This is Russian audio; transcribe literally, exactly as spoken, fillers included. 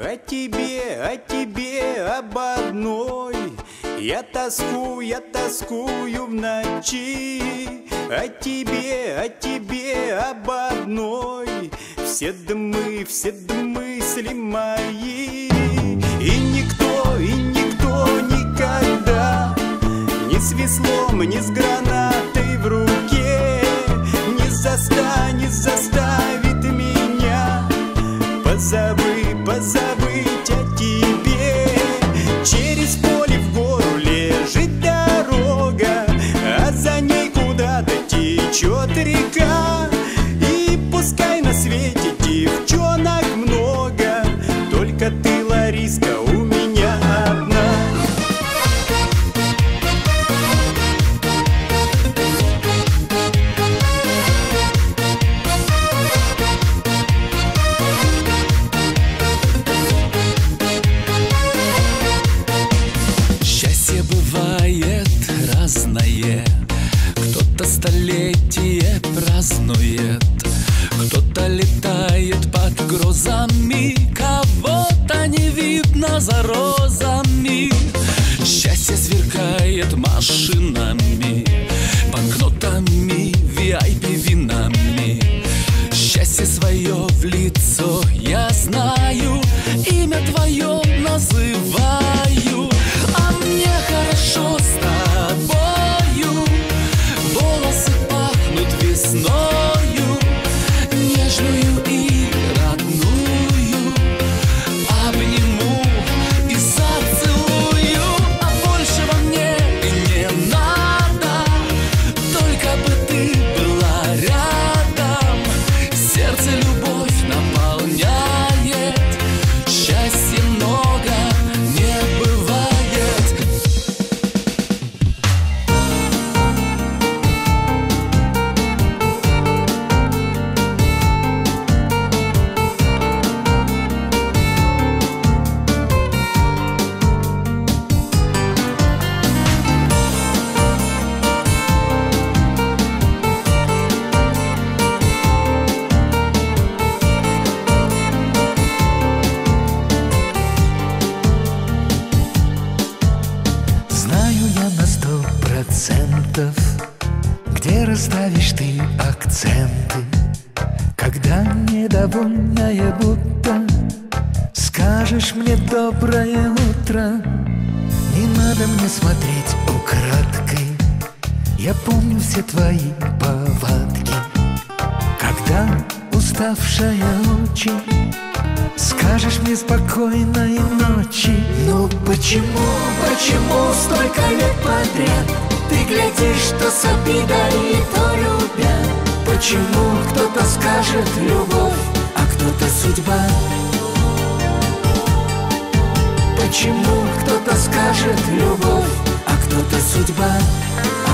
о тебе, о тебе, об одной. Я тоскую, я тоскую в ночи, о тебе, о тебе, об одной. Все дымы, все мысли мои. И никто, и никто никогда ни с веслом, ни с гранатой в руке не застанет, заставит меня позабыть, позабыть о тебе. Через поле в гору лежит дорога, а за ней куда-то течет река. И пускай на свете девчонок много, только ты, Лариска, у меня одна. Счастье бывает разное, кто-то столетие празднует, кто-то летает под грозами, кого-то не видно за розами. Счастье сверкает машинами, банкнотами, ви ай пи винами. Счастье свое в лицо я знаю, имя твое называю. А мне хорошо с тобою, волосы пахнут весною, нежную и родную. Обниму и зацелую, а большего мне и не надо, только бы ты была рядом. Сердце любовь наполняет, счастья много не бывает. Знаю я на сто процентов, где расставишь ты акценты, когда недовольная будто скажешь мне доброе утро. Не надо мне смотреть украдкой, я помню все твои повадки. Когда уставшая очень скажешь мне спокойной ночи. Ну почему, почему столько лет подряд ты глядишь то с обидой, то любя? Почему кто-то скажет любовь, а кто-то судьба? Почему кто-то скажет любовь, а кто-то судьба?